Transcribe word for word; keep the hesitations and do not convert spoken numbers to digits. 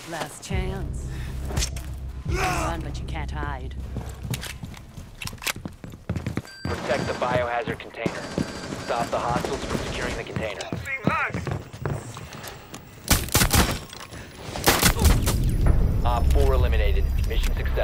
Last chance. You can run, but you can't hide. Protect the biohazard container. Stop the hostiles from securing the container. Op four eliminated. Mission success.